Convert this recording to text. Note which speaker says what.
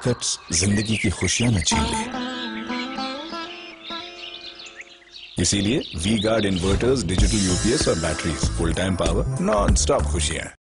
Speaker 1: Shortcuts जिंदगी की खुशियां न छीन ले। इसीलिए V Guard inverters, digital UPS और batteries, full time power, non stop खुशियां।